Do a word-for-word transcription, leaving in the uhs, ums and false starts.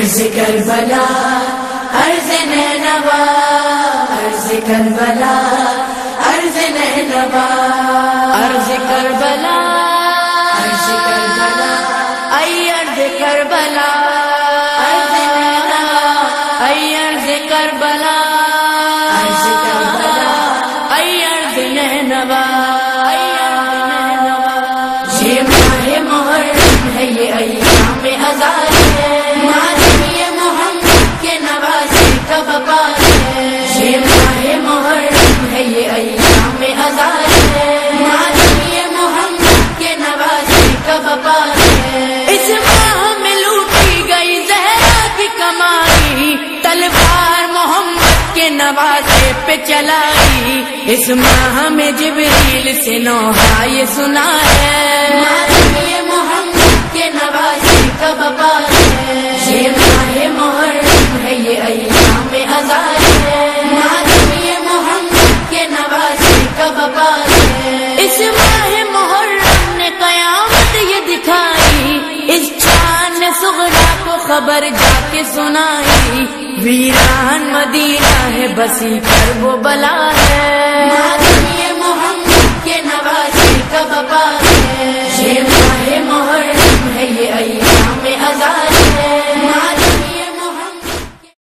عرض کربلا عرض نینوا، عرض کربلا عرض نینوا، عرض کربلا عرض کربلا، ای عرض کربلا عرض نینوا، ای عرض کربلا عرض کربلا، ای عرض نینوا، یہ ماہ محرم ہے، یہ ایام ہزار ہے، ماتم یہ محمد کے نوازے کا وبال ہے، یہ ماہ محرم ہے، یہ ایام ہزار ہے، ماتم یہ محمد کے نوازے کا وبال ہے، اس ماہ میں لوٹی گئی زہرا کی کمائی، تلوار محمد کے نوازے پہ چلائی، اس ماہ میں جبریل سے نوحہ یہ سنا ہے، ماتم یہ محمد کے نوازے کا وبال ہے، یہ ماہ محرم ہے، یہ ایام ہزار ہے، ماتم یہ محمد کے نوازے کا وبال ہے، اس ماہ محرم نے قیامت یہ دکھائی، اس چاند نے صغرا کو خبر جا کے سنائی، ویران مدینہ ہے، بسی پر وہ بلا ہے،